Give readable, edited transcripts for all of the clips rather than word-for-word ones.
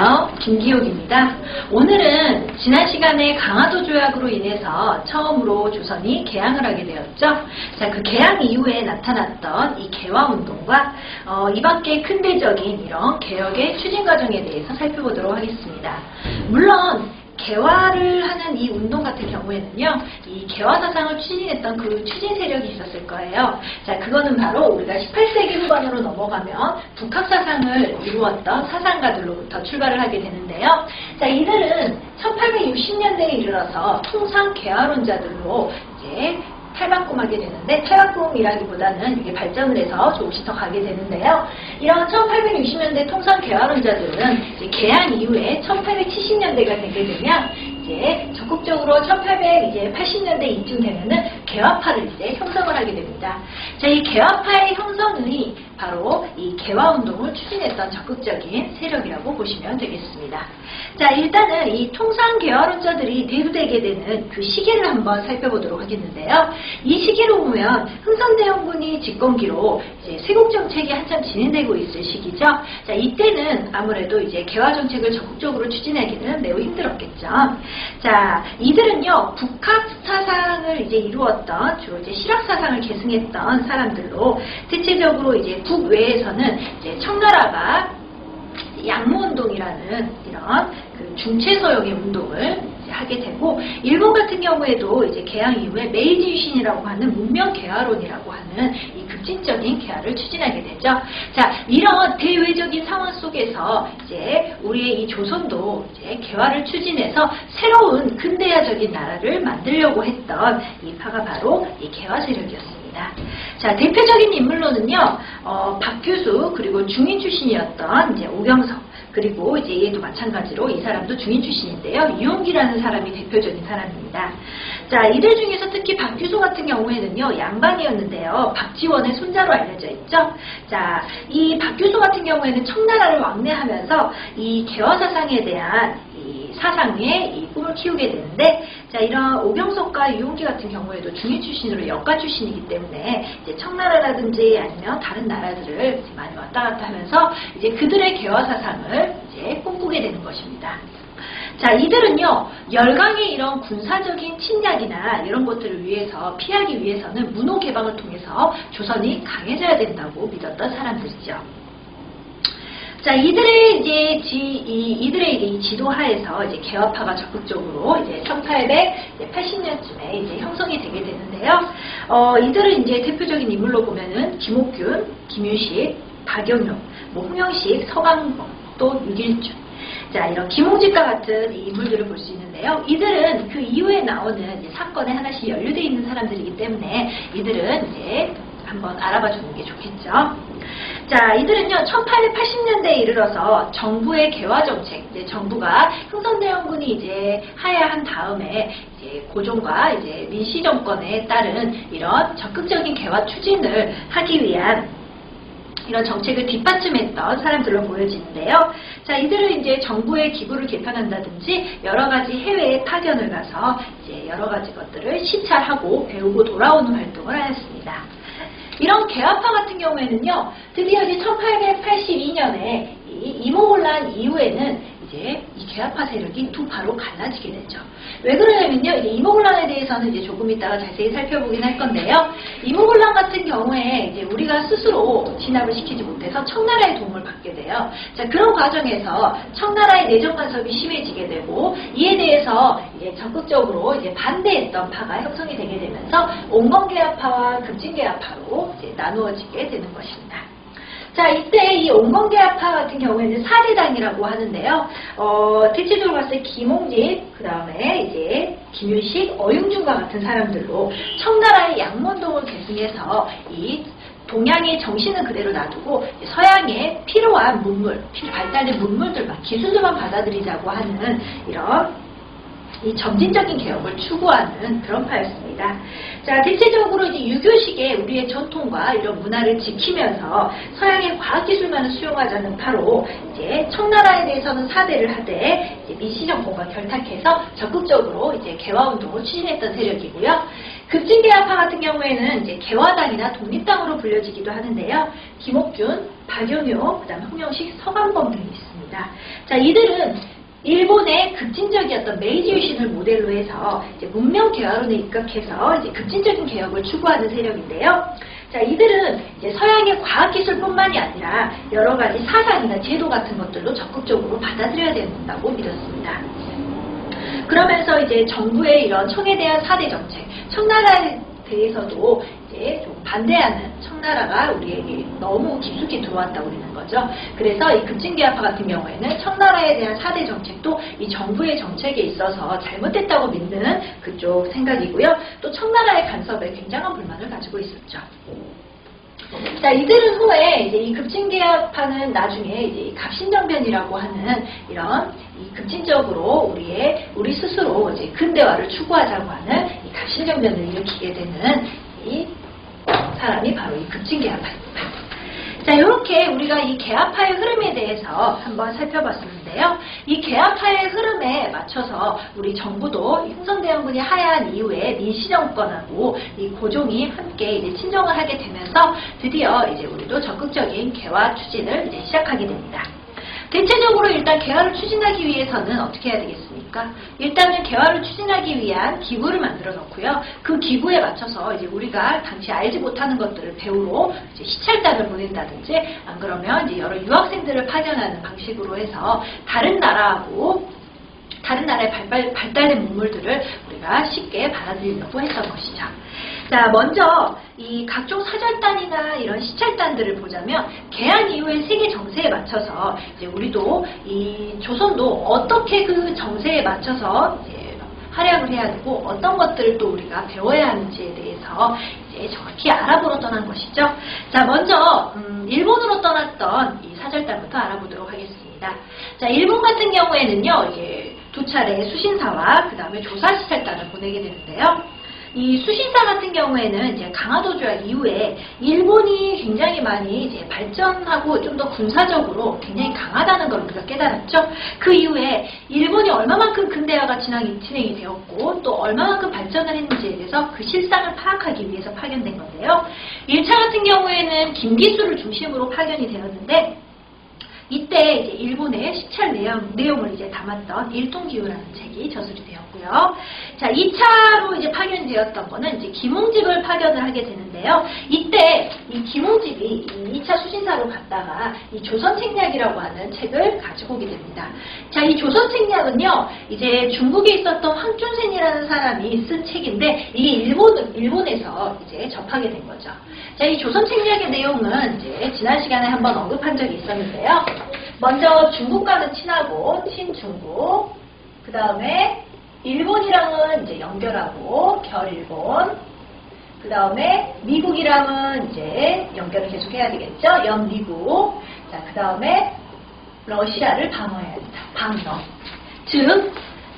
안녕하세요. 김기옥입니다. 오늘은 지난 시간에 강화도 조약으로 인해서 처음으로 조선이 개항을 하게 되었죠. 자, 그 개항 이후에 나타났던 이 개화운동과 이 밖에 근대적인 이런 개혁의 추진 과정에 대해서 살펴보도록 하겠습니다. 물론 개화를 하는 이 운동 같은 경우에는요, 이 개화 사상을 추진했던 그 추진 세력이 있었을 거예요. 자, 그거는 바로 우리가 18세기 후반으로 넘어가면 북학 사상을 이루었던 사상가들로부터 출발을 하게 되는데요. 자, 이들은 1860년대에 이르러서 통상 개화론자들로 이제 탈바꿈하게 되는데, 탈바꿈이라기보다는 이게 발전을 해서 조금씩 더 가게 되는데요. 이런 1860년대 통상 개화론자들은 이제 개항 이후에 1870년대가 되게 되면 이제 적극적으로 1880년대 이쯤 되면은 개화파를 이제 형성을 하게 됩니다. 자, 이 개화파의 형성이 바로 이 개화운동을 추진했던 적극적인 세력이라고 보시면 되겠습니다. 자, 일단은 이 통상 개화론자들이 대두되게 되는 그 시기를 한번 살펴보도록 하겠는데요. 이 시기로 보면 흥선대원군이 집권기로 이제 세국정책이 한참 진행되고 있을 시기죠. 자, 이때는 아무래도 이제 개화 정책을 적극적으로 추진하기는 매우 힘들었겠죠. 자, 이들은요, 북학 사상을 이제 이루었던 주로 이제 실학 사상을 계승했던 사람들로, 대체적으로 이제 북외에서는 이제 청나라가 양모운동이라는 이런 그 중체서역의 운동을 하게 되고, 일본 같은 경우에도 이제 개항 이후에 메이지 유신이라고 하는 문명 개화론이라고 하는 이 급진적인 개화를 추진하게 되죠. 자, 이런 대외적인 상황 속에서 이제 우리의 이 조선도 이제 개화를 추진해서 새로운 근대화적인 나라를 만들려고 했던 이 파가 바로 이 개화 세력이었습니다. 자, 대표적인 인물로는요, 박규수, 그리고 중인 출신이었던 이제 오경석, 그리고 이제 얘도 마찬가지로 이 사람도 중인 출신인데요. 이용기라는 사람이 대표적인 사람입니다. 자, 이들 중에서 특히 박규수 같은 경우에는요, 양반이었는데요. 박지원의 손자로 알려져 있죠. 자, 이 박규수 같은 경우에는 청나라를 왕래하면서 이 개화 사상에 대한 이 사상에 이 꿈을 키우게 되는데, 자, 이런 오경석과 이용기 같은 경우에도 중인 출신으로 역가 출신이기 때문에 이제 청나라라든지 아니면 다른 나라들을 이제 많이 왔다 갔다 하면서 이제 그들의 개화 사상을 이제 꿈꾸게 되는 것입니다. 자, 이들은요, 열강의 이런 군사적인 침략이나 이런 것들을 위해서, 피하기 위해서는 문호 개방을 통해서 조선이 강해져야 된다고 믿었던 사람들이죠. 자, 이들의 이 지도하에서 이제 개화파가 적극적으로 이제 1880년쯤에 이제 형성이 되게 되는데요. 이들은 이제 대표적인 인물로 보면은 김옥균, 김유식, 박영용, 홍영식, 서강범, 또 유길준. 자, 이런 김홍직과 같은 인물들을 볼 수 있는데요. 이들은 그 이후에 나오는 이제 사건에 하나씩 연루되어 있는 사람들이기 때문에 이들은 이제 한번 알아봐 주는 게 좋겠죠. 자, 이들은요, 1880년대에 이르러서 정부의 개화 정책, 이제 정부가 흥선대원군이 이제 하야한 다음에 이제 고종과 이제 민씨 정권에 따른 이런 적극적인 개화 추진을 하기 위한 이런 정책을 뒷받침했던 사람들로 보여지는데요. 자, 이들은 이제 정부의 기구를 개편한다든지 여러 가지 해외에 파견을 가서 이제 여러 가지 것들을 시찰하고 배우고 돌아오는 활동을 하였습니다. 이런 개화파 같은 경우에는요, 드디어 이제 1882년에 이 이모곤란 이후에는 이제 이 개화파 세력이 두 파로 갈라지게 되죠. 왜 그러냐면요, 이제 이모곤란에 대해서는 이제 조금 이따가 자세히 살펴보긴 할 건데요. 이모곤란 같은 경우에 이제 우리가 스스로 진압을 시키지 못해서 청나라의 도움을 받게 돼요. 자, 그런 과정에서 청나라의 내정 간섭이 심해지게 되고, 이에 대해서 이제 적극적으로 이제 반대했던 파가 형성이 되게 되면서 온건개화파와 급진개화파로 이제 나누어지게 되는 것입니다. 자, 이때 이 온건개화파 같은 경우에는 사대당이라고 하는데요. 대체적으로 봤을 때 김홍직, 그 다음에 이제 김유식, 어융준과 같은 사람들로 청나라의 양문동을 계승해서 이 동양의 정신은 그대로 놔두고 서양의 필요한 문물, 발달된 문물들만, 기술들만 받아들이자고 하는 이런 이 점진적인 개혁을 추구하는 그런 파였습니다. 자, 대체적으로 이제 유교식의 우리의 전통과 이런 문화를 지키면서 서양의 과학기술만을 수용하자는 파로 이제 청나라에 대해서는 사대를 하되 이제 민씨 정권과 결탁해서 적극적으로 이제 개화운동을 추진했던 세력이고요. 급진개화파 같은 경우에는 이제 개화당이나 독립당으로 불려지기도 하는데요. 김옥균, 박연효, 그다음 홍영식, 서강범 등이 있습니다. 있습니다. 자, 이들은 일본의 급진적이었던 메이지 유신을 모델로 해서 이제 문명 개화론에 입각해서 이제 급진적인 개혁을 추구하는 세력인데요. 자, 이들은 이제 서양의 과학기술뿐만이 아니라 여러 가지 사상이나 제도 같은 것들도 적극적으로 받아들여야 된다고 믿었습니다. 그러면서 이제 정부의 이런 청에 대한 4대 정책, 청나라에 대해서도 이제 좀 반대하는, 청나라가 우리에게 너무 깊숙이 들어왔다고 그러는 거죠. 그래서 이 급진개화파 같은 경우에는 청나라에 대한 4대 정책도 이 정부의 정책에 있어서 잘못됐다고 믿는 그쪽 생각이고요. 또 청나라의 간섭에 굉장한 불만을 가지고 있었죠. 자, 이들은 후에 이제 이 급진개화파는 나중에 이제 이 갑신정변이라고 하는 이런 이 급진적으로 우리 스스로 이제 근대화를 추구하자고 하는 이 갑신정변을 일으키게 되는 이 사람이 바로 이 급진개화파입니다. 자, 이렇게 우리가 이 개화파의 흐름에 대해서 한번 살펴봤었는데요. 이 개화파의 흐름에 맞춰서 우리 정부도 흥선대원군이 하야한 이후에 민씨정권하고 이 고종이 함께 이제 친정을 하게 되면서 드디어 이제 우리도 적극적인 개화 추진을 이제 시작하게 됩니다. 대체적으로 일단 개화를 추진하기 위해서는 어떻게 해야 되겠습니까? 일단은 개화를 추진하기 위한 기구를 만들어 놓고요. 그 기구에 맞춰서 이제 우리가 당시 알지 못하는 것들을 배우러 이제 시찰단을 보낸다든지, 안 그러면 이제 여러 유학생들을 파견하는 방식으로 해서 다른 나라의 발달된 문물들을 우리가 쉽게 받아들이려고 했던 것이죠. 자, 먼저 이 각종 사절단이나 이런 시찰단들을 보자면 개항 이후의 세계 정세에 맞춰서 이제 우리도 이 조선도 어떻게 그 정세에 맞춰서 이제 활약을 해야 되고 어떤 것들을 또 우리가 배워야 하는지에 대해서 이제 정확히 알아보러 떠난 것이죠. 자, 먼저 일본으로 떠났던 이 사절단부터 알아보도록 하겠습니다. 자, 일본 같은 경우에는요, 이게 두 차례 수신사와 그 다음에 조사시찰단을 보내게 되는데요. 이 수신사 같은 경우에는 이제 강화도 조약 이후에 일본이 굉장히 많이 이제 발전하고 좀 더 군사적으로 굉장히 강하다는 걸 우리가 깨달았죠. 그 이후에 일본이 얼마만큼 근대화가 진행이 되었고 또 얼마만큼 발전을 했는지에 대해서 그 실상을 파악하기 위해서 파견된 건데요. 1차 같은 경우에는 김기수를 중심으로 파견이 되었는데 이때 이제 일본의 시찰 내용을 이제 담았던 일동기후라는 책이 저술이 되었고요. 자, 2차로 이제 파견이 되었던 거는 이제 김홍집을 파견을 하게 되는데요. 이때 이 김홍집이 이 2차 수신사로 갔다가 이 조선책략이라고 하는 책을 가지고 오게 됩니다. 자, 이 조선책략은요, 이제 중국에 있었던 황준센이라는 사람이 쓴 책인데 이게 일본에서 이제 접하게 된 거죠. 자, 이 조선책략의 내용은 이제 지난 시간에 한번 언급한 적이 있었는데요. 먼저 중국과는 친하고 친중국, 그 다음에 일본이랑은 이제 연결하고 결일본, 그 다음에 미국이랑은 이제 연결을 계속 해야 되겠죠. 연미국. 자, 그 다음에 러시아를 방어해야 된다. 방어. 즉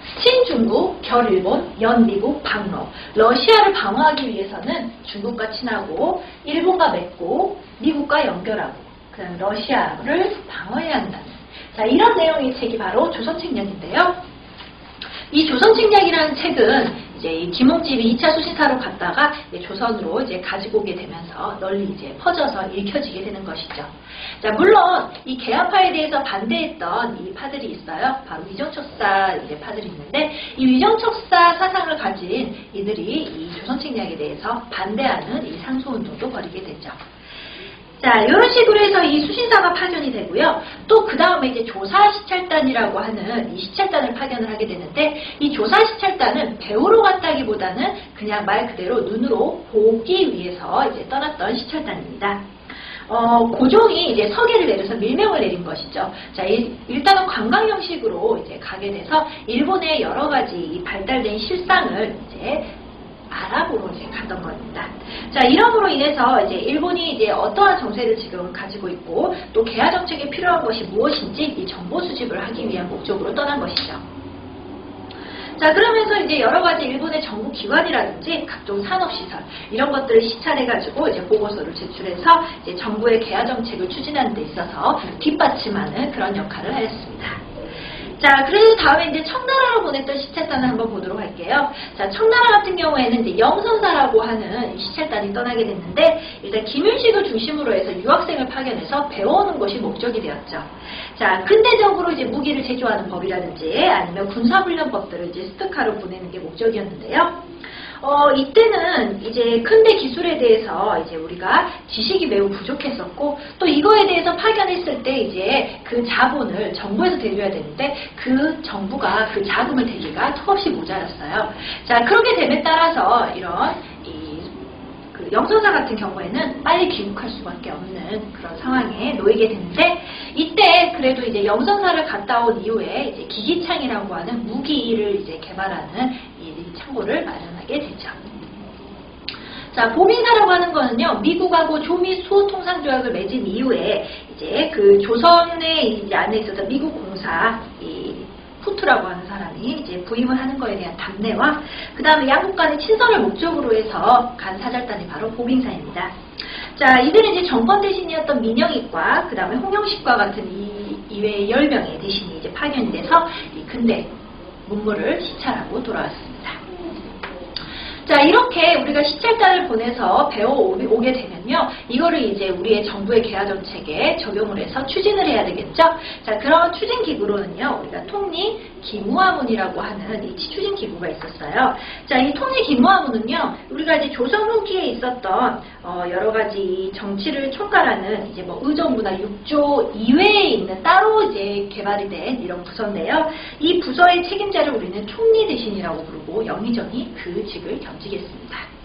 친중국, 결일본, 연미국, 방어. 러시아를 방어하기 위해서는 중국과 친하고 일본과 맺고 미국과 연결하고 그 다음에 러시아를 방어해야 한다는, 자, 이런 내용의 책이 바로 조선책략인데요. 이 조선책략이라는 책은 이제 이 김홍집이 2차 수신사로 갔다가 이제 조선으로 이제 가지고 오게 되면서 널리 이제 퍼져서 읽혀지게 되는 것이죠. 자, 물론 이 개화파에 대해서 반대했던 이 파들이 있어요. 바로 위정척사 이제 파들이 있는데 이 위정척사 사상을 가진 이들이 이 조선책략에 대해서 반대하는 이 상소운동도 벌이게 되죠. 자, 이런 식으로 해서 이 수신사가 파견이 되고요. 또 그 다음에 이제 조사시찰단이라고 하는 이 시찰단을 파견을 하게 되는데 이 조사시찰단은 배우러 갔다기보다는 그냥 말 그대로 눈으로 보기 위해서 이제 떠났던 시찰단입니다. 고종이 이제 서계를 내려서 밀명을 내린 것이죠. 자, 일단은 관광 형식으로 이제 가게 돼서 일본의 여러 가지 발달된 실상을 이제 아랍으로 이제 갔던 겁니다. 자, 이러므로 인해서 이제 일본이 이제 어떠한 정세를 지금 가지고 있고 또 개화 정책에 필요한 것이 무엇인지 이 정보 수집을 하기 위한 목적으로 떠난 것이죠. 자, 그러면서 이제 여러 가지 일본의 정부 기관이라든지 각종 산업시설 이런 것들을 시찰해가지고 이제 보고서를 제출해서 이제 정부의 개화 정책을 추진하는 데 있어서 뒷받침하는 그런 역할을 하였습니다. 자, 그래서 다음에 이제 청나라로 보냈던 시찰단을 한번 보도록 할게요. 자, 청나라 같은 경우에는 이제 영선사라고 하는 시찰단이 떠나게 됐는데, 일단 김윤식을 중심으로 해서 유학생을 파견해서 배워오는 것이 목적이 되었죠. 자, 근대적으로 이제 무기를 제조하는 법이라든지 아니면 군사훈련법들을 이제 습득하러 보내는 게 목적이었는데요. 이때는 이제 근대 기술에 대해서 이제 우리가 지식이 매우 부족했었고, 또 이거에 대해서 파견했을 때 이제 그 자본을 정부에서 대줘야 되는데, 그 정부가 그 자금을 대기가 턱없이 모자랐어요. 자, 그렇게 됨에 따라서 이런 그 영선사 같은 경우에는 빨리 귀국할 수밖에 없는 그런 상황에 놓이게 되는데, 이때 그래도 이제 영선사를 갔다 온 이후에 이제 기기창이라고 하는 무기를 이제 개발하는 이 창고를 마련하게 되죠. 자, 보민사라고 하는 거는요, 미국하고 조미 수호 통상조약을 맺은 이후에 이제 그 조선의 이제 안에 있었던 미국 공사 이 후트라고 하는 사람이 이제 부임을 하는 거에 대한 답례와 그 다음에 양국 간의 친선을 목적으로 해서 간 사절단이 바로 보빙사입니다. 자, 이들은 이제 정권 대신이었던 민영익과 그 다음에 홍영식과 같은 이외의 10명의 대신이 이제 파견이 돼서 이 근대 문물을 시찰하고 돌아왔습니다. 자, 이렇게 우리가 시찰단을 보내서 배워오게 되면요, 이거를 이제 우리의 정부의 개화 정책에 적용을 해서 추진을 해야 되겠죠. 자, 그런 추진 기구로는요, 우리가 통리 기무화문이라고 하는 이 추진 기구가 있었어요. 자, 이 통리 기무화문은요, 우리가 이제 조선 후기에 있었던 여러 가지 정치를 총괄하는 이제 뭐 의정부나 육조 이외에 있는 따로 이제 개발이 된 이런 부서인데요. 이 부서의 책임자를 우리는 총리 대신이라고 부르고 영의정이 그 직을 겸직했습니다.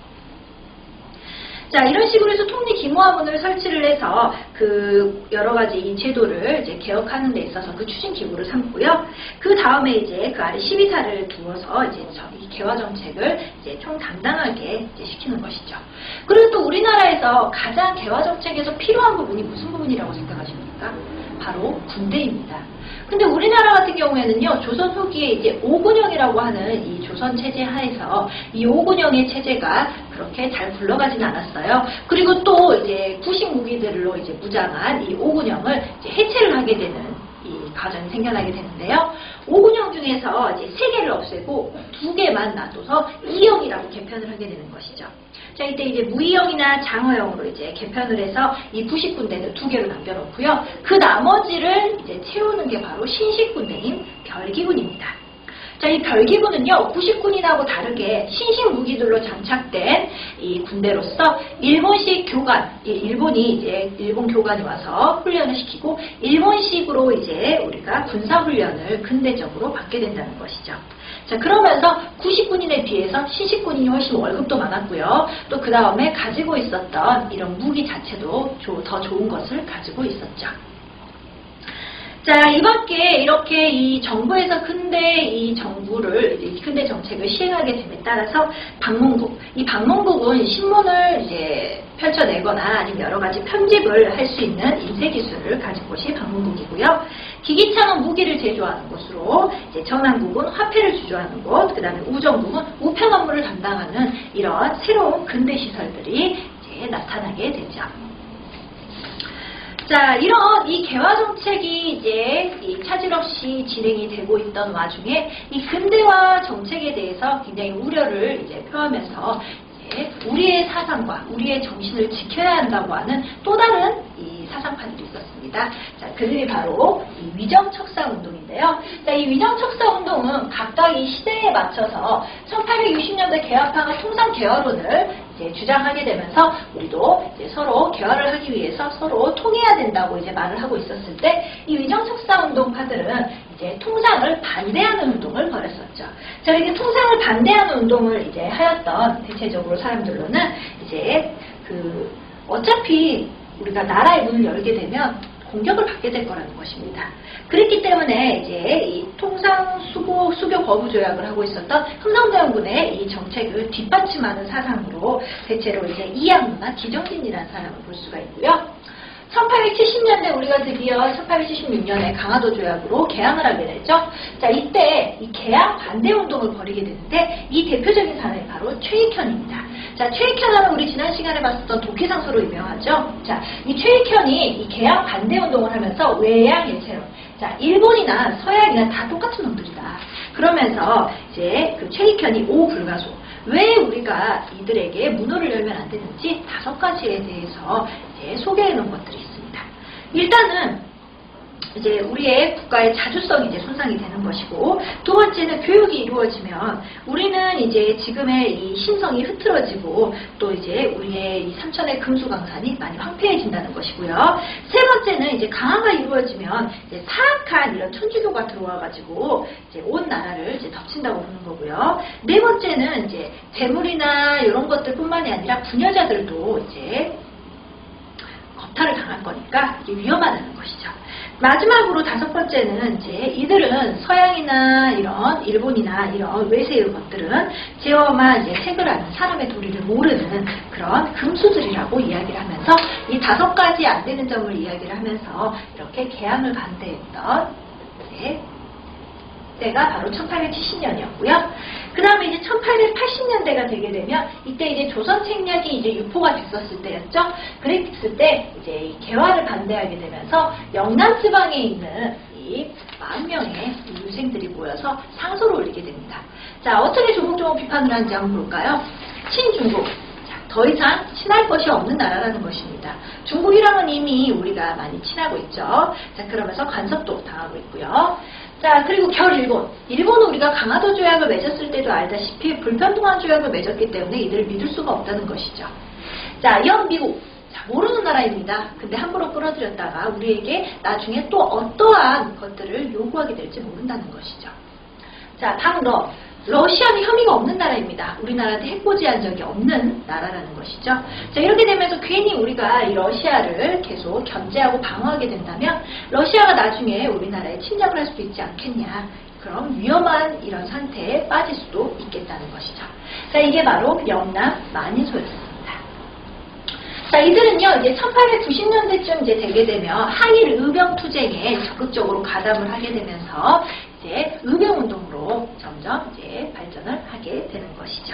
자, 이런 식으로 해서 통리 기무화문을 설치를 해서 그 여러 가지 이 제도를 이제 개혁하는 데 있어서 그 추진 기구를 삼고요. 그 다음에 이제 그 아래 12사를 두어서 이제 이 개화 정책을 이제 총 담당하게 이제 시키는 것이죠. 그리고 또 우리나라에서 가장 개화 정책에서 필요한 부분이 무슨 부분이라고 생각하십니까? 바로 군대입니다. 근데 우리나라 같은 경우에는요, 조선 후기에 이제 오군영이라고 하는 이 조선 체제 하에서 이 오군영의 체제가 그렇게 잘 굴러가진 않았어요. 그리고 또 이제 구식 무기들로 이제 무장한 이 오군영을 이제 해체를 하게 되는 이 과정이 생겨나게 되는데요. 오군영 중에서 이제 3개를 없애고 2개만 놔둬서 이영이라고 개편을 하게 되는 것이죠. 자, 이때 이제 무이영이나 장허영으로 이제 개편을 해서 이 구식군대는 2개로 남겨놓고요. 그 나머지를 이제 채우는 게 바로 신식군대인 별기군입니다. 자, 이 별기군은요, 구식군인하고 다르게 신식 무기들로 장착된 이 군대로서 일본식 교관, 일본이 이제 일본 교관이 와서 훈련을 시키고 일본식으로 이제 우리가 군사훈련을 근대적으로 받게 된다는 것이죠. 자, 그러면서 구식군인에 비해서 신식군인이 훨씬 월급도 많았고요. 또 그 다음에 가지고 있었던 이런 무기 자체도 더 좋은 것을 가지고 있었죠. 자, 이 밖에 이렇게 이 정부에서 근대 정책을 시행하게 됨에 따라서 방문국, 이 방문국은 신문을 이제 펼쳐내거나 아니면 여러 가지 편집을 할 수 있는 인쇄 기술을 가진 곳이 방문국이고요. 기기창은 무기를 제조하는 곳으로, 이제 전함국은 화폐를 주조하는 곳, 그 다음에 우정국은 우편 업무를 담당하는 이런 새로운 근대 시설들이 이제 나타나게 되죠. 자, 이런 이 개화 정책이 이제 차질 없이 진행이 되고 있던 와중에 이 근대화 정책에 대해서 굉장히 우려를 이제 표하면서 이제 우리의 사상과 우리의 정신을 지켜야 한다고 하는 또 다른 이 사상파들이 있었습니다. 자, 그들이 바로 이 위정척사 운동인데요. 자, 이 위정척사 운동은 각각 이 시대에 맞춰서 1860년대 개화파가 통상 개화론을 이제 주장하게 되면서 우리도 이제 서로 개화를 하기 위해서 서로 통해야 된다고 이제 말을 하고 있었을 때 이 위정척사 운동파들은 이제 통상을 반대하는 운동을 벌였었죠. 자, 이렇게 통상을 반대하는 운동을 이제 하였던 대체적으로 사람들로는 이제 어차피 우리가 나라의 문을 열게 되면 공격을 받게 될 거라는 것입니다. 그랬기 때문에 이제 이 통상 수교 거부 조약을 하고 있었던 흥성대원군의 이 정책을 뒷받침하는 사상으로 대체로 이제 이양무나 기정진이라는 사람을 볼 수가 있고요. 1870년대 우리가 드디어 1876년에 강화도 조약으로 개항을 하게 되죠. 자, 이때 이 개항 반대 운동을 벌이게 되는데 이 대표적인 사람이 바로 최익현입니다. 자, 최익현은 우리 지난 시간에 봤었던 도끼상소로 유명하죠. 자, 이 최익현이 이 개항 반대 운동을 하면서 외양 일체론, 자, 일본이나 서양이나 다 똑같은 놈들이다. 그러면서 이제 그 최익현이 오 불가소. 왜 우리가 이들에게 문호를 열면 안 되는지 5가지에 대해서 이제 소개해 놓은 것들이 있습니다. 일단은 이제 우리의 국가의 자주성이 이제 손상이 되는 것이고, 두 번째는 교육이 이루어지면 우리는 이제 지금의 이 신성이 흐트러지고 또 이제 우리의 이 삼천의 금수강산이 많이 황폐해진다는 것이고요. 세 번째는 이제 강화가 이루어지면 이제 사악한 이런 천주교가 들어와가지고 이제 온 나라를 이제 덮친다고 보는 거고요. 네 번째는 이제 대물이나 이런 것들뿐만이 아니라 부녀자들도 이제 겁탈을 당할 거니까 이게 위험하다는 것이죠. 마지막으로 5번째는 이제 이들은 서양이나 이런 일본이나 이런 외세의 것들은 제어만 이제 색을 아는 사람의 도리를 모르는 그런 금수들이라고 이야기를 하면서 이 5가지 안 되는 점을 이야기를 하면서 이렇게 개항을 반대했던 때가 바로 1870년이었고요. 그 다음에 이제 1880년대가 되게 되면 이때 이제 조선 책략이 이제 유포가 됐었을 때였죠. 그랬을 때 이제 이 개화를 반대하게 되면서 영남 지방에 있는 이 40명의 유생들이 모여서 상소를 올리게 됩니다. 자, 어떻게 조목조목 비판을 하는지 한번 볼까요? 친중국. 더 이상 친할 것이 없는 나라라는 것입니다. 중국이랑은 이미 우리가 많이 친하고 있죠. 자, 그러면서 간섭도 당하고 있고요. 자, 그리고 결일본. 일본은 우리가 강화도 조약을 맺었을 때도 알다시피 불편동안 조약을 맺었기 때문에 이들을 믿을 수가 없다는 것이죠. 자, 영미국. 자, 모르는 나라입니다. 근데 함부로 끌어들였다가 우리에게 나중에 또 어떠한 것들을 요구하게 될지 모른다는 것이죠. 자, 당러. 러시아는 혐의가 없는 나라입니다. 우리나라한테 핵보지한 적이 없는 나라라는 것이죠. 자, 이렇게 되면서 괜히 우리가 이 러시아를 계속 견제하고 방어하게 된다면 러시아가 나중에 우리나라에 침략을 할 수도 있지 않겠냐. 그럼 위험한 이런 상태에 빠질 수도 있겠다는 것이죠. 자, 이게 바로 영남 만인소였습니다. 자, 이들은요, 이제 1890년대쯤 이제 되게 되면 한일 의병 투쟁에 적극적으로 가담을 하게 되면서 이제 의병운동으로 점점 이제 발전을 하게 되는 것이죠.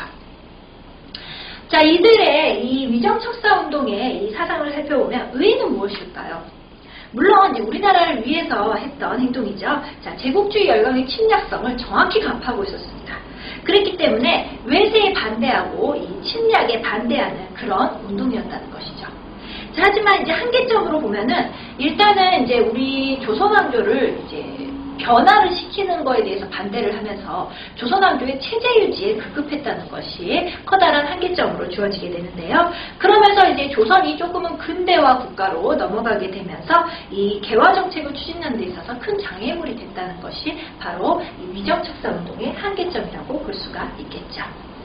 자, 이들의 이 위정척사 운동의 이 사상을 살펴보면 의의는 무엇일까요? 물론 이제 우리나라를 위해서 했던 행동이죠. 자, 제국주의 열강의 침략성을 정확히 간파하고 있었습니다. 그랬기 때문에 외세에 반대하고 이 침략에 반대하는 그런 운동이었다는 것이죠. 자, 하지만 이제 한계점으로 보면은 일단은 이제 우리 조선왕조를 이제 변화를 시키는 거에 대해서 반대를 하면서 조선왕조의 체제 유지에 급급했다는 것이 커다란 한계점으로 주어지게 되는데요. 그러면서 이제 조선이 조금은 근대화 국가로 넘어가게 되면서 이 개화 정책을 추진하는 데 있어서 큰 장애물이 됐다는 것이 바로 이 위정척사 운동의 한계점이라고 볼 수가 있겠죠.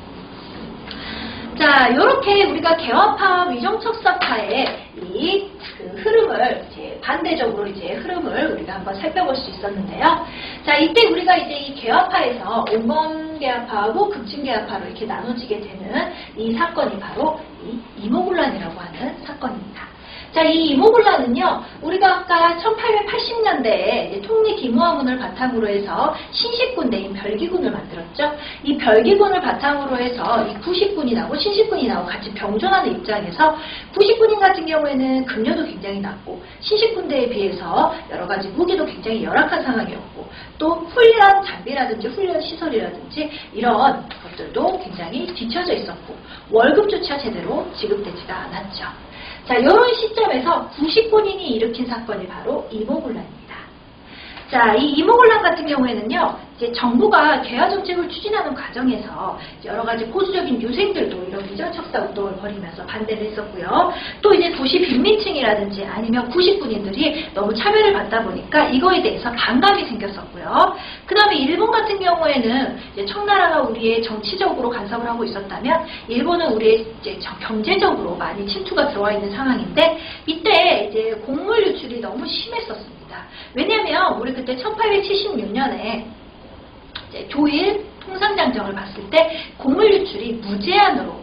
자, 이렇게 우리가 개화파, 위정척사파의 이 흐름을 이제 반대적으로 이제 흐름을 우리가 한번 살펴볼 수 있었는데요. 자, 이때 우리가 이제 이 개화파에서 온건개화파하고 급진개화파로 이렇게 나눠지게 되는 이 사건이 바로 이 이모군란이라고 하는 사건입니다. 자, 이 이모군란은요, 우리가 아까 1880년대에 통리 기무화문을 바탕으로 해서 신식군대인 별기군을 만들었죠. 이 별기군을 바탕으로 해서 이 구식군이 나오고 신식군이 나오고 같이 병존하는 입장에서 구식군인 같은 경우에는 급료도 굉장히 낮고 신식군대에 비해서 여러 가지 무기도 굉장히 열악한 상황이었고 또 훈련 장비라든지 훈련 시설이라든지 이런 것들도 굉장히 뒤처져 있었고 월급조차 제대로 지급되지가 않았죠. 자, 이런 시점에서 구식군인이 일으킨 사건이 바로 이모군란입니다. 자, 이 이모군란 같은 경우에는요, 이제 정부가 개화 정책을 추진하는 과정에서 여러 가지 보수적인 유생들도 이런 위정척사 운동을 벌이면서 반대를 했었고요. 또 이제 도시 빈민층이라든지 아니면 구식군인들이 너무 차별을 받다 보니까 이거에 대해서 반감이 생겼었고요. 그 다음에 일본 같은 경우에는 이제 청나라가 우리의 정치적으로 간섭을 하고 있었다면 일본은 우리의 이제 경제적으로 많이 침투가 들어와 있는 상황인데 이때 이제 곡물 유출이 너무 심했었습니다. 왜냐하면 우리 그때 1876년에 조일 통상장정을 봤을 때 곡물 유출이 무제한으로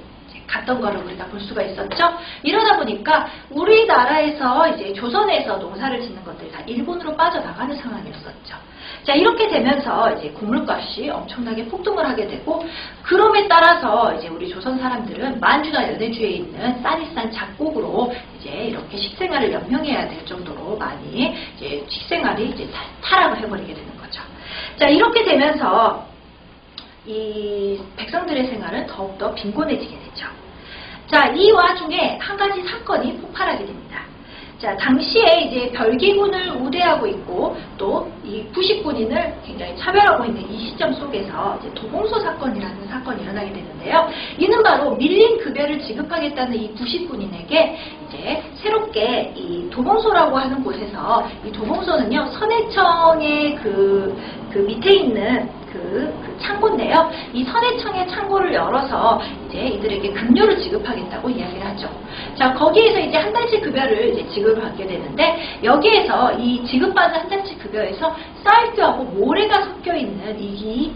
갔던 거를 우리가 볼 수가 있었죠. 이러다 보니까 우리나라에서 이제 조선에서 농사를 짓는 것들이 다 일본으로 빠져나가는 상황이었었죠. 자, 이렇게 되면서 이제 곡물값이 엄청나게 폭등을 하게 되고, 그럼에 따라서 이제 우리 조선 사람들은 만주나 연해주에 있는 쌀이 싼 작곡으로 이제 이렇게 식생활을 연명해야 될 정도로 많이 이제 식생활이 이제 타락을 해버리게 되는 거죠. 자, 이렇게 되면서 이 백성들의 생활은 더욱더 빈곤해지게 되죠. 자, 이 와중에 한 가지 사건이 폭발하게 됩니다. 자, 당시에 이제 별기군을 우대하고 있고 또 이 부식군인을 굉장히 차별하고 있는 이 시점 속에서 이제 도봉소 사건이라는 사건이 일어나게 되는데요. 이는 바로 밀린 급여를 지급하겠다는 이 부식군인에게 이제 새롭게 이 도봉소라고 하는 곳에서, 이 도봉소는요 선해청의 그 밑에 있는 그 창고인데요. 이 선해청의 창고를 열어서 이제 이들에게 급료를 지급하겠다고 이야기를 하죠. 자, 거기에서 이제 한 달치 급여를 이제 지급을 받게 되는데, 여기에서 이 지급받은 한 달치 급여에서 쌀뼈하고 모래가 섞여 있는 이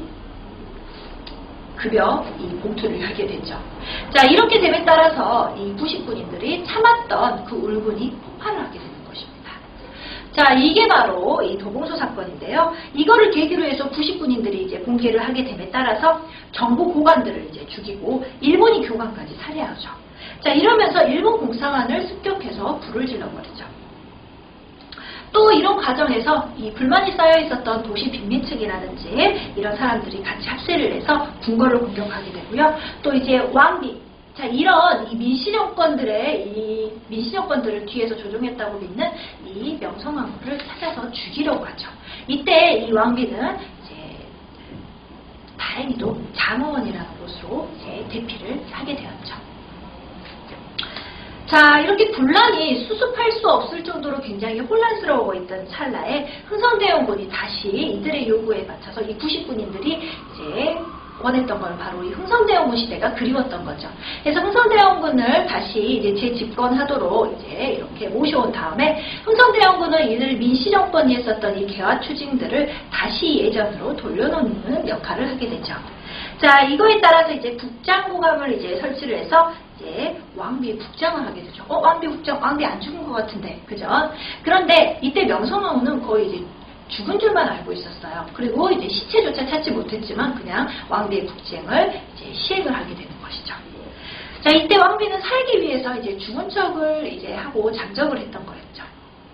급여 이 봉투를 열게 되죠. 자, 이렇게 됨에 따라서 이 부식군인들이 참았던 그 울분이 폭발을 하게 됩니다. 자, 이게 바로 이 도봉소 사건인데요. 이거를 계기로 해서 부식군인들이 이제 봉기를 하게 됨에 따라서 정부 고관들을 이제 죽이고 일본인 교관까지 살해하죠. 자, 이러면서 일본 공사관을 습격해서 불을 질러버리죠. 또 이런 과정에서 이 불만이 쌓여 있었던 도시 빈민층이라든지 이런 사람들이 같이 합세를 해서 궁궐을 공격하게 되고요. 또 이제 왕비, 자, 이런 이 민시정권들을 뒤에서 조종했다고 믿는 이 명성황후를 찾아서 죽이려고 하죠. 이때 이 왕비는 이제 다행히도 장어원이라는 곳으로 이제 대피를 하게 되었죠. 자, 이렇게 분란이 수습할 수 없을 정도로 굉장히 혼란스러워 있던 찰나에 흥선대원군이 다시 이들의 요구에 맞춰서 이 부식군인들이 이제 원했던 건 바로 이 흥선대원군 시대가 그리웠던 거죠. 그래서 흥선대원군을 다시 이제 재집권하도록 이제 이렇게 모셔온 다음에 흥선대원군은 이들 민시정권이 했었던 이 개화 추징들을 다시 예전으로 돌려놓는 역할을 하게 되죠. 자, 이거에 따라서 이제 국장고감을 이제 설치를 해서 이제 왕비의 국장을 하게 되죠. 왕비 국장, 왕비 안 죽은 것 같은데, 그죠? 그런데 이때 명성황후는 거의 이제 죽은 줄만 알고 있었어요. 그리고 이제 시체조차 찾지 못했지만 그냥 왕비의 국쟁을 이제 시행을 하게 되는 것이죠. 자, 이때 왕비는 살기 위해서 이제 죽은 척을 이제 하고 장정을 했던 거였죠.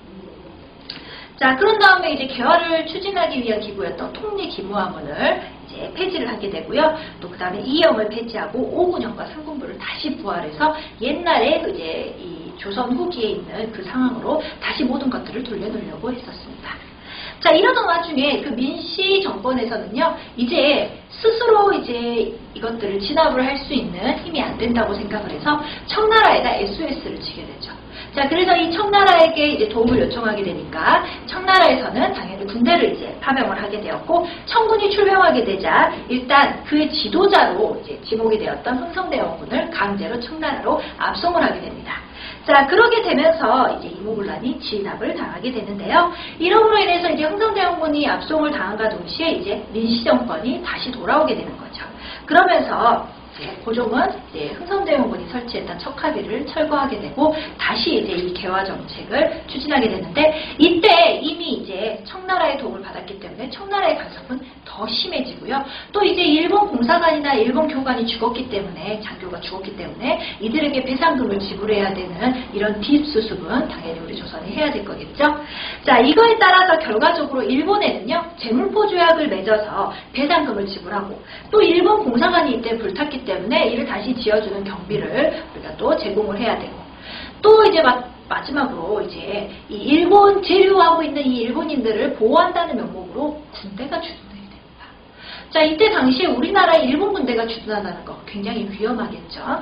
자, 그런 다음에 이제 개화를 추진하기 위한 기구였던 통리 기무화문을 이제 폐지를 하게 되고요. 또 그 다음에 이영을 폐지하고 오군영과 상군부를 다시 부활해서 옛날에 이제 이 조선 후기에 있는 그 상황으로 다시 모든 것들을 돌려놓으려고 했었습니다. 자, 이러던 와중에 그 민씨 정권에서는요, 이제 스스로 이제 이것들을 진압을 할 수 있는 힘이 안 된다고 생각을 해서 청나라에다 SOS를 치게 되죠. 자, 그래서 이 청나라에게 이제 도움을 요청하게 되니까 청나라에서는 당연히 군대를 이제 파병을 하게 되었고, 청군이 출병하게 되자 일단 그의 지도자로 이제 지목이 되었던 흥성대원군을 강제로 청나라로 압송을 하게 됩니다. 자, 그러게 되면서 이제 이모군란이 진압을 당하게 되는데요. 이러므로 인해서 이제 흥성대원군이 압송을 당한과 동시에 이제 민시정권이 다시 돌아오게 되는 거죠. 그러면서 이제 고종은 이제 흥성대원군이 설치했던 척하비를 철거하게 되고 다시 이제 이 개화 정책을 추진하게 되는데, 이때 이미 이제 청나라의 도움을 받았기 때문에 청나라의 간섭은 더 심해지고요. 또 이제 일본 공사관이나 일본 교관이 죽었기 때문에, 장교가 죽었기 때문에 이들에게 배상금을 지불해야 되는 이런 빚수습은 당연히 우리 조선이 해야 될 거겠죠. 자, 이거에 따라서 결과적으로 일본에는요, 재물포 조약을 맺어서 배상금을 지불하고, 또 일본 공사관이 이때 불탔기 때문에 이를 다시 지어주는 경비를 우리가 또 제공을 해야 되고, 또 이제 마지막으로 이제 이 일본 재류하고 있는 이 일본인들을 보호한다는 명목으로 군대가 주둔하게 됩니다. 자, 이때 당시에 우리나라에 일본 군대가 주둔한다는 거 굉장히 위험하겠죠.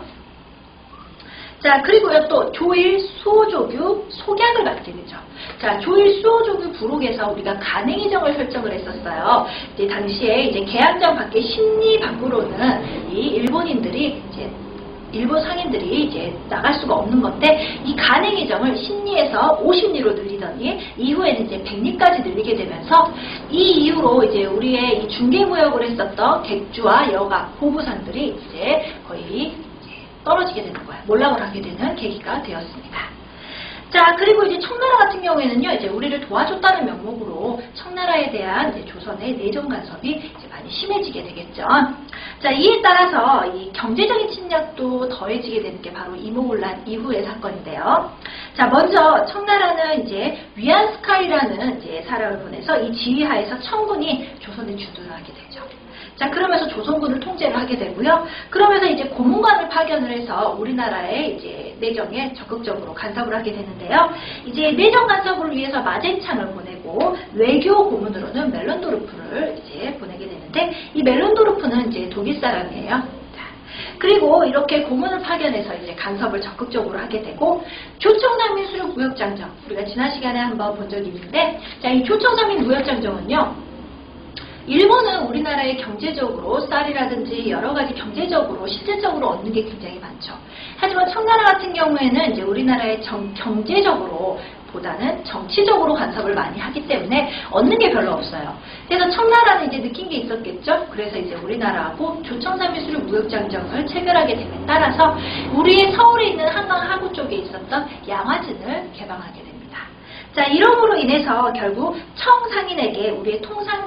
자, 그리고요, 또 조일 수호조규 속약을 받게 되죠. 자, 조일 수호조규 부록에서 우리가 간행의정을 설정을 했었어요. 이제 당시에 이제 계양장 밖에 심리 밖으로는 이 일본인들이 이제 일본 상인들이 이제 나갈 수가 없는 건데, 이 간행의정을 10리에서 50리로 늘리더니 이후에는 이제 100리까지 늘리게 되면서, 이 이후로 이제 우리의 이 중개무역을 했었던 객주와 여각, 보부상들이 이제 거의 떨어지게 되는 거야. 몰락을 하게 되는 계기가 되었습니다. 자, 그리고 이제 청나라 같은 경우에는요, 이제 우리를 도와줬다는 명목으로 청나라에 대한 이제 조선의 내정 간섭이 이제 많이 심해지게 되겠죠. 자, 이에 따라서 이 경제적인 침략도 더해지게 되는 게 바로 이모군란 이후의 사건인데요. 자, 먼저 청나라는 이제 위안스카이라는 이제 사람을 보내서 이 지휘하에서 청군이 조선에 주둔을 하게 되죠. 자, 그러면서 조선군을 통제를 하게 되고요. 그러면서 이제 고문관을 파견을 해서 우리나라의 이제 내정에 적극적으로 간섭을 하게 되는데요. 이제 내정 간섭을 위해서 마젠창을 보내고 외교 고문으로는 멜론도르프를 이제 보내게 되는데, 이 멜론도르프는 이제 독일 사람이에요. 자, 그리고 이렇게 고문을 파견해서 이제 간섭을 적극적으로 하게 되고, 조청삼민 수륙 무역장정, 우리가 지난 시간에 한번 본 적이 있는데, 자, 이 조청삼민 무역장정은요, 일본은 우리나라의 경제적으로 쌀이라든지 여러 가지 경제적으로 실질적으로 얻는 게 굉장히 많죠. 하지만 청나라 같은 경우에는 이제 우리나라의 경제적으로 보다는 정치적으로 간섭을 많이 하기 때문에 얻는 게 별로 없어요. 그래서 청나라는 이제 느낀 게 있었겠죠. 그래서 이제 우리나라하고 조청삼민 수륙 무역장정을 체결하게 됨에 따라서 우리의 서울에 있는 한강 하구 쪽에 있었던 양화진을 개방하게 됩니다. 자, 이러므로 인해서 결국 청상인에게 우리의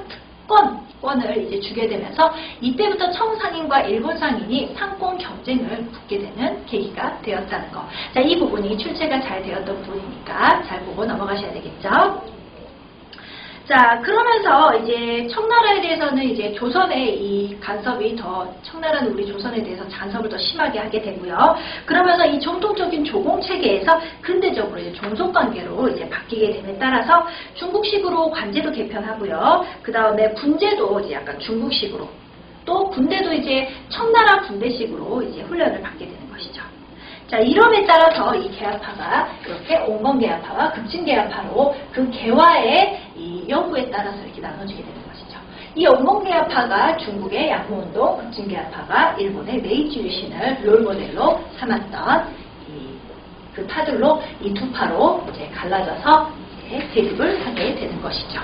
통상권을 이제 주게 되면서 이때부터 청상인과 일본 상인이 상권 경쟁을 붙게 되는 계기가 되었다는 거. 자, 이 부분이 출제가 잘 되었던 부분이니까 잘 보고 넘어가셔야 되겠죠. 자, 그러면서 이제 청나라에 대해서는 이제 조선의 이 간섭이 청나라는 우리 조선에 대해서 간섭을 더 심하게 하게 되고요. 그러면서 이 전통적인 조공 체계에서 근대적으로 이제 종속 관계로 이제 바뀌게 됨에 따라서 중국식으로 관제도 개편하고요. 그 다음에 군제도 이제 약간 중국식으로, 또 군대도 이제 청나라 군대식으로 이제 훈련을 받게 되는 것이죠. 자, 이름에 따라서 이 계합파가 이렇게 온건계합파와 급진계합파로 그 계화의 이 여부에 따라서 이렇게 나눠지게 되는 것이죠. 이 온건계합파가 중국의 양모운동, 급진계합파가 일본의 메이지 유신을 롤모델로 삼았던 그 파들로 이 두 파로 이제 갈라져서 이제 대립을 하게 되는 것이죠.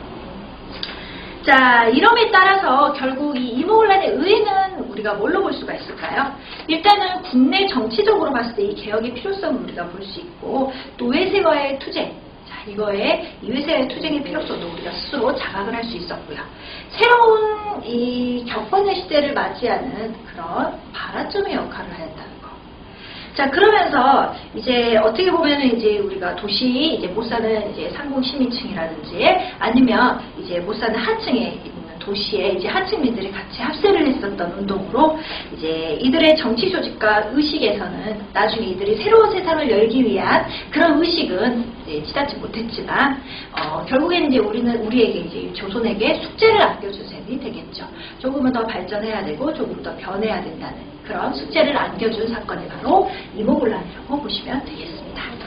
자, 이름에 따라서 결국 이 이모군란의 의의는 우리가 뭘로 볼 수가 있을까요? 일단은 국내 정치적으로 봤을 때 이 개혁의 필요성을 우리가 볼 수 있고, 또 외세와의 투쟁, 자, 이거에 이 외세와의 투쟁의 필요성도 우리가 스스로 자각을 할 수 있었고요. 새로운 이 격번의 시대를 맞이하는 그런 발화점의 역할을 하였다는 거. 자, 그러면서 이제 어떻게 보면은 이제 우리가 도시 이제 못 사는 이제 상공 시민층이라든지 아니면 이제 못 사는 하층에 있는 도시에 이제 하층민들이 같이 합세를 했었던 운동으로 이제 이들의 정치 조직과 의식에서는 나중에 이들이 새로운 세상을 열기 위한 그런 의식은 이제 치닫지 못했지만 결국에는 이제 우리에게 이제 조선에게 숙제를 안겨준 셈이 되겠죠. 조금은 더 발전해야 되고 조금 더 변해야 된다는 그런 숙제를 안겨준 사건이 바로 이모군란이라고 보시면 되겠습니다.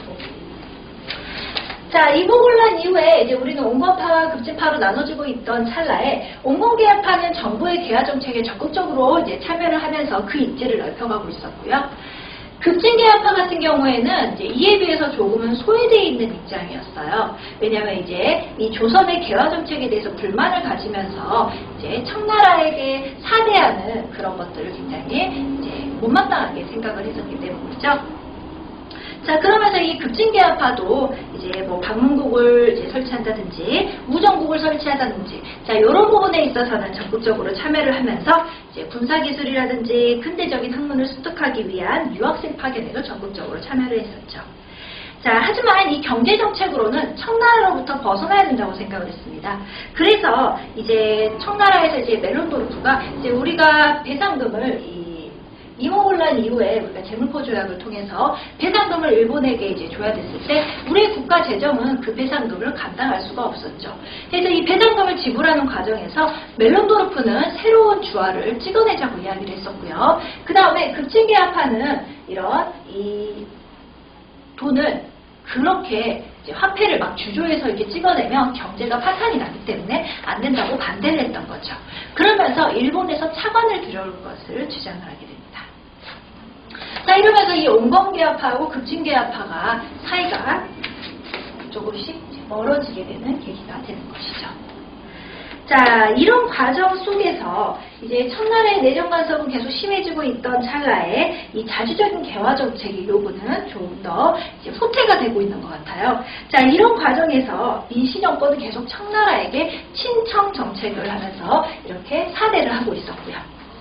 자, 이모군란 이후에 이제 우리는 온건파와 급진파로 나눠지고 있던 찰나에 온건계합파는 정부의 계화 정책에 적극적으로 이제 참여를 하면서 그 입지를 넓혀가고 있었고요. 급진계합파 같은 경우에는 이제 이에 비해서 조금은 소외되어 있는 입장이었어요. 왜냐하면 이제 이 조선의 계화 정책에 대해서 불만을 가지면서 이제 청나라에게 사대하는 그런 것들을 굉장히 이제 못마땅하게 생각을 했었기 때문이죠. 자, 그러면서 이 급진계합파도 이제 뭐 방문국을 이제 설치한다든지 우정국을 설치한다든지, 자, 이런 부분에 있어서는 적극적으로 참여를 하면서 이제 군사기술이라든지 근대적인 학문을 습득하기 위한 유학생 파견에도 적극적으로 참여를 했었죠. 자, 하지만 이 경제정책으로는 청나라로부터 벗어나야 된다고 생각을 했습니다. 그래서 이제 청나라에서 이제 멜론도르프가 이제 우리가 배상금을 이모군란 이후에 우리가 재물포 조약을 통해서 배상금을 일본에게 이제 줘야 됐을 때 우리의 국가 재정은 그 배상금을 감당할 수가 없었죠. 그래서 이 배상금을 지불하는 과정에서 멜론도르프는 새로운 주화를 찍어내자고 이야기를 했었고요. 그 다음에 급진계합파는 이런 이 돈을 그렇게 이제 화폐를 막 주조해서 이렇게 찍어내면 경제가 파탄이 나기 때문에 안 된다고 반대를 했던 거죠. 그러면서 일본에서 차관을 들여올 것을 주장을 하게 됩니다. 자, 이러면서 이 온건계합파하고 급진계합파가 사이가 조금씩 멀어지게 되는 계기가 되는 것이죠. 자, 이런 과정 속에서 이제 첫날의 내정 간섭은 계속 심해지고 있던 찰나에 이 자주적인 개화 정책의 요구는 조금 더 이제 후퇴가 되고 있는 것 같아요. 자, 이런 과정에서 민씨 정권은 계속 청나라에게 친청 정책을 하면서 이렇게 사대를 하고 있었고요.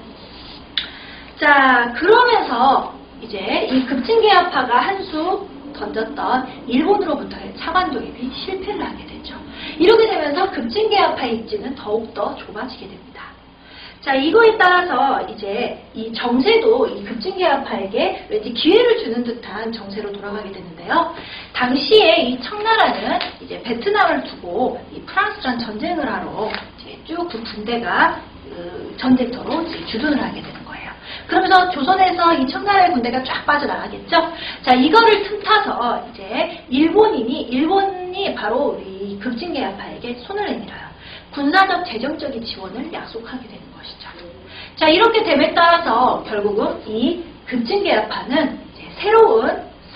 자, 그러면서 이제 이 급진개화파가 한 수 던졌던 일본으로부터의 차관 도입이 실패를 하게 되죠. 이렇게 되면서 급진개화파의 입지는 더욱더 좁아지게 됩니다. 자, 이거에 따라서 이제 이 정세도 이 급진개화파에게 왠지 기회를 주는 듯한 정세로 돌아가게 되는데요. 당시에 이 청나라는 이제 베트남을 두고 이 프랑스랑 전쟁을 하러 이제 쭉 그 군대가 전쟁터로 이제 주둔을 하게 되는 거예요. 그러면서 조선에서 이 청나라의 군대가 쫙 빠져나가겠죠. 자, 이거를 틈타서 이제 일본이 바로 우리 급진개화파에게 손을 내밀어요. 군사적, 재정적인 지원을 약속하게 되는 것이죠. 자, 이렇게 됨에 따라서 결국은 이 급진개화파는 이제 새로운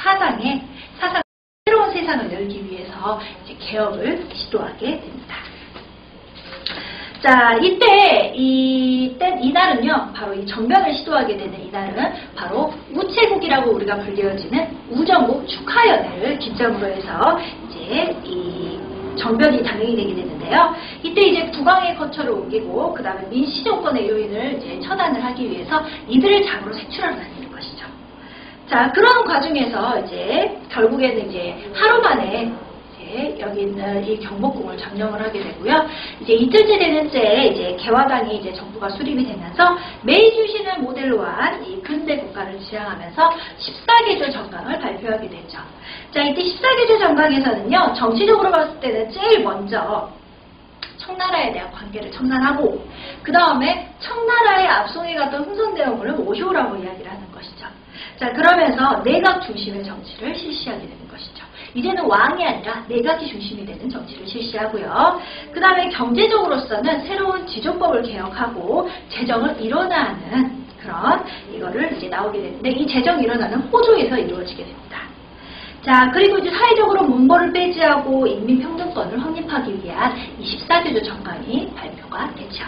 새로운 세상을 열기 위해서 이제 개혁을 시도하게 됩니다. 자, 이날은요, 바로 이 정변을 시도하게 되는 이날은 바로 우체국이라고 우리가 불리어지는 우정국 축하연회를 기점으로 해서 이제 이 정변이 단행이 되게 되는데요. 이때 이제 국왕의 거처를 옮기고, 그 다음에 민씨 정권의 요인을 이제 처단을 하기 위해서 이들을 장으로 색출하러 다니는 것이죠. 자, 그런 과정에서 이제 결국에는 이제 하루 만에 여기 있는 이 경복궁을 점령을 하게 되고요. 이제 이틀째 되는 때 이제 개화당이 이제 정부가 수립이 되면서 메이주신을 모델로 한 이 근대 국가를 지향하면서 14개조 정강을 발표하게 되죠. 자, 이때 14개조 정강에서는요, 정치적으로 봤을 때는 제일 먼저 청나라에 대한 관계를 청산하고, 그 다음에 청나라의 앞송에 갔던 흥선대원군을 모셔오라고 이야기를 하는 것이죠. 자, 그러면서 내각 중심의 정치를 실시하게 되는 것이죠. 이제는 왕이 아니라 내각이 중심이 되는 정치를 실시하고요. 그 다음에 경제적으로서는 새로운 지조법을 개혁하고 재정을 일원화하는 그런 이거를 이제 나오게 되는데, 이 재정 일원화는 호조에서 이루어지게 됩니다. 자, 그리고 이제 사회적으로 문벌을 폐지하고 인민평등권을 확립하기 위한 이 14개조 정강이 발표가 되죠.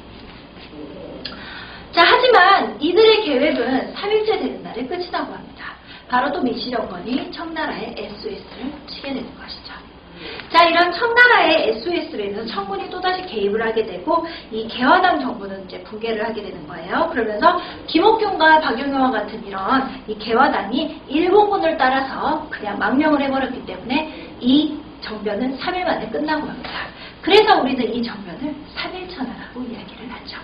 자, 하지만 이들의 계획은 3일째 되는 날에 끝이 나고 합니다. 바로 또 민씨 정권이 청나라의 SOS를 치게 되는 것이죠. 자, 이런 청나라의 SOS로 인해서 청군이 또다시 개입을 하게 되고, 이 개화당 정부는 이제 붕괴를 하게 되는 거예요. 그러면서 김옥균과 박영효와 같은 이런 이 개화당이 일본군을 따라서 그냥 망명을 해버렸기 때문에 이 정변은 3일 만에 끝나고 합니다. 그래서 우리는 이 정변을 3일천하라고 이야기를 하죠.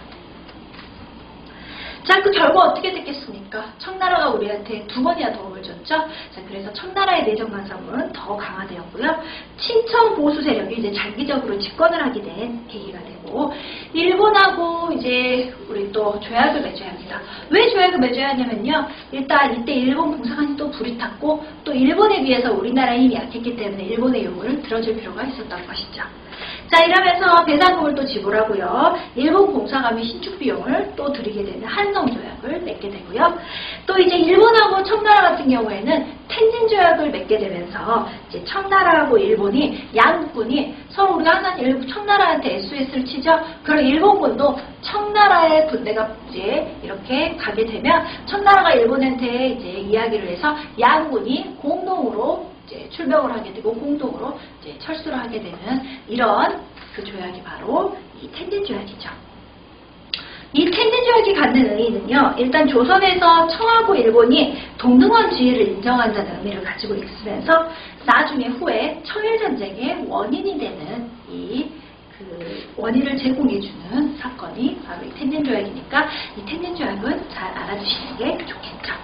자, 그 결과 어떻게 됐겠습니까? 청나라가 우리한테 2번이나 도움을 줬죠. 자, 그래서 청나라의 내정 간섭은 더 강화되었고요. 친청 보수 세력이 이제 장기적으로 집권을 하게 된 계기가 되고, 일본하고 이제 우리 또 조약을 맺어야 합니다. 왜 조약을 맺어야 하냐면요, 일단 이때 일본 공사관이 또 불이 탔고, 또 일본에 비해서 우리나라의 힘이 약했기 때문에 일본의 요구를 들어줄 필요가 있었던 것이죠. 자, 이러면서 배상금을 또 지불하고요. 일본 공사감의 신축 비용을 또 드리게 되는 한성조약을 맺게 되고요. 또 이제 일본하고 청나라 같은 경우에는 텐진 조약을 맺게 되면서 이제 청나라하고 일본이 양국군이 서로 우리가 항상 청나라한테 SOS를 치죠. 그럼 일본군도 청나라의 군대가 이제 이렇게 가게 되면 청나라가 일본한테 이제 이야기를 해서 양군이 공동으로 이제 출병을 하게 되고 공동으로 이제 철수를 하게 되는 이런 그 조약이 바로 이 텐진 조약이죠. 이 텐진 조약이 갖는 의의는요, 일단 조선에서 청하고 일본이 동등한 지위를 인정한다는 의미를 가지고 있으면서 나중에 후에 청일전쟁의 원인이 되는 이 그 원인을 제공해주는 사건이 바로 이 텐진 조약이니까 이 텐진 조약은 잘 알아두시는 게 좋겠죠.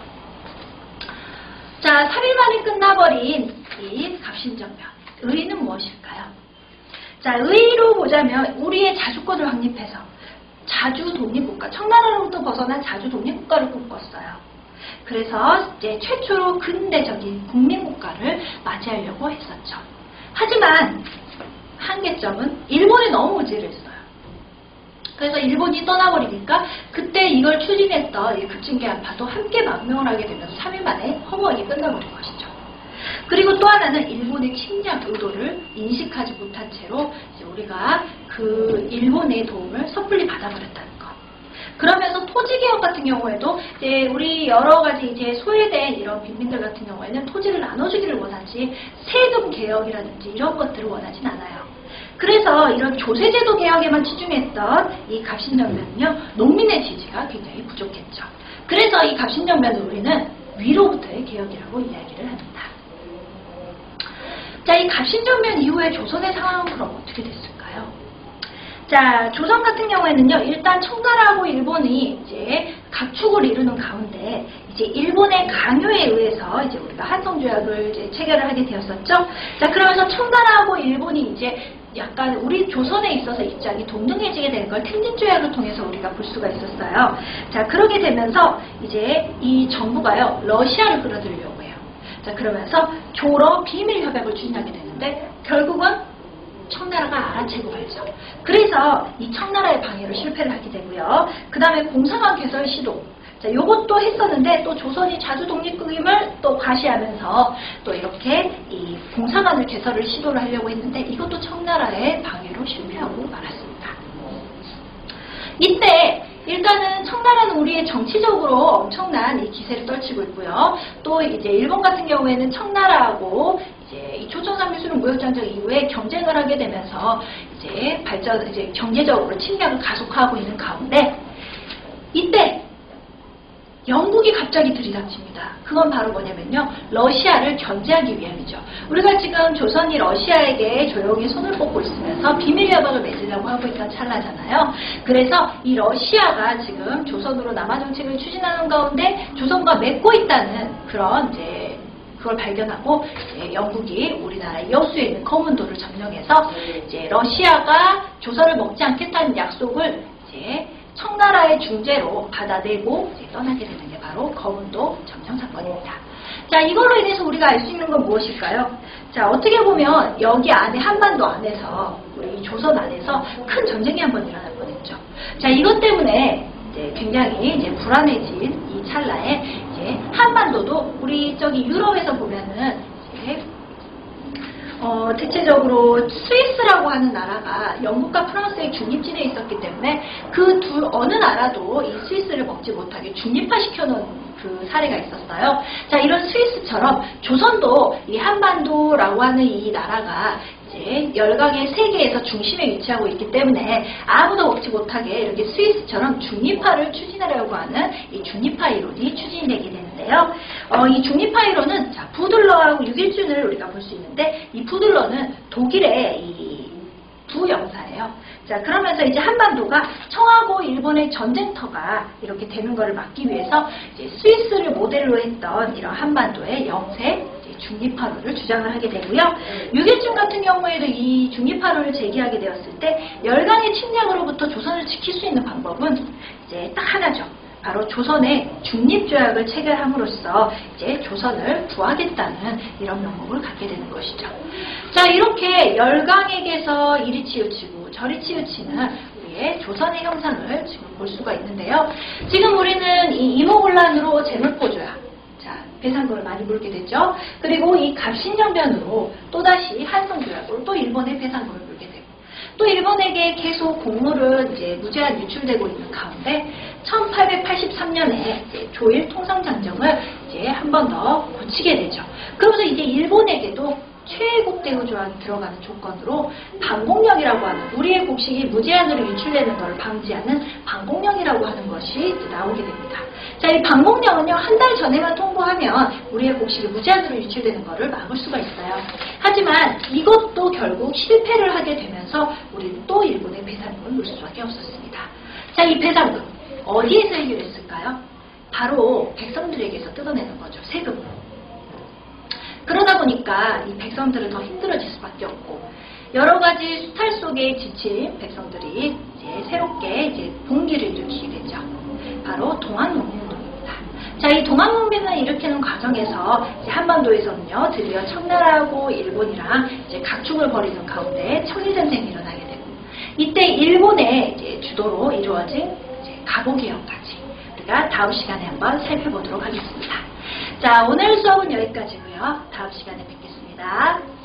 자, 3일 만에 끝나버린 이 갑신정변. 의의는 무엇일까요? 자, 의의로 보자면 우리의 자주권을 확립해서 자주 독립국가, 청나라로부터 벗어난 자주 독립국가를 꿈꿨어요. 그래서 이제 최초로 근대적인 국민국가를 맞이하려고 했었죠. 하지만 한계점은 일본이 너무 의지했어요. 그래서 일본이 떠나버리니까 그때 이걸 추진했던 이 급진개화파도 함께 망명을 하게 되면서 3일 만에 허무하게 끝나버린 것이죠. 그리고 또 하나는 일본의 침략 의도를 인식하지 못한 채로 이제 우리가 그 일본의 도움을 섣불리 받아버렸다는 것. 그러면서 토지 개혁 같은 경우에도 이제 우리 여러 가지 이제 소외된 이런 빈민들 같은 경우에는 토지를 나눠주기를 원하지 세금 개혁이라든지 이런 것들을 원하진 않아요. 그래서 이런 조세제도 개혁에만 치중했던 이 갑신정변은요, 농민의 지지가 굉장히 부족했죠. 그래서 이 갑신정변을 우리는 위로부터의 개혁이라고 이야기를 합니다. 자, 이 갑신정변 이후에 조선의 상황은 그럼 어떻게 됐을까요? 자, 조선 같은 경우에는요, 일단 청나라하고 일본이 이제 각축을 이루는 가운데, 이제 일본의 강요에 의해서 이제 우리가 한성조약을 이제 체결을 하게 되었었죠. 자, 그러면서 청나라하고 일본이 이제 약간 우리 조선에 있어서 입장이 동등해지게 되는 걸 탱진조약을 통해서 우리가 볼 수가 있었어요. 자, 그러게 되면서 이제 이 정부가요, 러시아를 끌어들이려고 해요. 자, 그러면서 조러 비밀 협약을 추진하게 되는데 결국은 청나라가 알아채고 말죠. 그래서 이 청나라의 방해로 실패를 하게 되고요. 그 다음에 공산화 개설 시도. 자, 요것도 했었는데 또 조선이 자주 독립임을 또 과시하면서 또 이렇게 이 공산화를 개설을 시도를 하려고 했는데 이것도 청나라의 방해로 실패하고 말았습니다. 이때 일단은 청나라는 우리의 정치적으로 엄청난 이 기세를 떨치고 있고요. 또 이제 일본 같은 경우에는 청나라하고 이제 이 조선산미수령 무역전쟁 이후에 경쟁을 하게 되면서 이제 이제 경제적으로 침략을 가속화하고 있는 가운데 이때 영국이 갑자기 들이닥칩니다. 그건 바로 뭐냐면요, 러시아를 견제하기 위함이죠. 우리가 지금 조선이 러시아에게 조용히 손을 뻗고 있으면서 비밀협약을 맺으려고 하고 있던 찰나잖아요. 그래서 이 러시아가 지금 조선으로 남한 정책을 추진하는 가운데 조선과 맺고 있다는 그런 이제 그걸 발견하고 이제 영국이 우리나라 여수에 있는 거문도를 점령해서 이제 러시아가 조선을 먹지 않겠다는 약속을 이제 청나라의 중재로 받아내고 이제 떠나게 되는 게 바로 거문도 점령 사건입니다. 자, 이걸로 인해서 우리가 알 수 있는 건 무엇일까요? 자, 어떻게 보면 여기 안에 한반도 안에서 우리 조선 안에서 큰 전쟁이 한번 일어날 뻔했죠. 자, 이것 때문에 이제 굉장히 이제 불안해진 이 찰나에 이제 한반도도 우리 저기 유럽에서 보면은 이제 대체적으로 스위스라고 하는 나라가 영국과 프랑스의 중립진에 있었기 때문에 그 어느 나라도 이 스위스를 먹지 못하게 중립화시켜놓은 그 사례가 있었어요. 자, 이런 스위스처럼 조선도 이 한반도라고 하는 이 나라가 이제 열강의 세계에서 중심에 위치하고 있기 때문에 아무도 먹지 못하게 이렇게 스위스처럼 중립화를 추진하려고 하는 이 중립화 이론이 추진되게 되는데요. 이 중립화 이론은 자, 부들러하고 육일준을 우리가 볼 수 있는데 이 부들러는 독일의 이 부영사예요. 자, 그러면서 이제 한반도가 청하고 일본의 전쟁터가 이렇게 되는 것을 막기 위해서 이제 스위스를 모델로 했던 이런 한반도의 영세 중립화론을 주장을 하게 되고요. 유길준 같은 경우에도 이 중립화론을 제기하게 되었을 때 열강의 침략으로부터 조선을 지킬 수 있는 방법은 이제 딱 하나죠. 바로 조선의 중립조약을 체결함으로써 이제 조선을 구하겠다는 이런 명목을 갖게 되는 것이죠. 자, 이렇게 열강에게서 이리 치우치고 저리 치우치는 우리의 조선의 형상을 지금 볼 수가 있는데요. 지금 우리는 이 이모군란으로 재물포조약, 자, 배상금을 많이 물게 됐죠. 그리고 이 갑신정변으로 또다시 한성조약으로 또 일본의 배상금을 물게 되고 또 일본에게 계속 곡물은 이제 무제한 유출되고 있는 가운데 1883년에 조일 통상장정을 이제 한 번 더 고치게 되죠. 그러면서 이제 일본에게도 최애국 대우 조항이 들어가는 조건으로 방공령이라고 하는 우리의 곡식이 무제한으로 유출되는 것을 방지하는 방공령이라고 하는 것이 이제 나오게 됩니다. 자, 이 방공령은요, 한 달 전에만 통보하면 우리의 곡식이 무제한으로 유출되는 것을 막을 수가 있어요. 하지만 이것도 결국 실패를 하게 되면서 우리는 또 일본의 배상금을 물 수밖에 없었습니다. 자, 이 배상금 어디에서 해결했을까요? 바로 백성들에게서 뜯어내는 거죠. 세금으로. 그러다 보니까 이 백성들은 더 힘들어질 수밖에 없고 여러 가지 수탈 속에 지친 백성들이 이제 새롭게 이제 봉기를 일으키게 되죠. 바로 동학농민운동입니다. 자, 이 동학농민을 일으키는 과정에서 이제 한반도에서는요, 드디어 청나라하고 일본이랑 이제 각축을 벌이는 가운데 청일전쟁이 일어나게 되고 이때 일본의 이제 주도로 이루어진 이제 갑오개혁까지 우리가 다음 시간에 한번 살펴보도록 하겠습니다. 자, 오늘 수업은 여기까지고요. 다음 시간에 뵙겠습니다. 하겠습니다.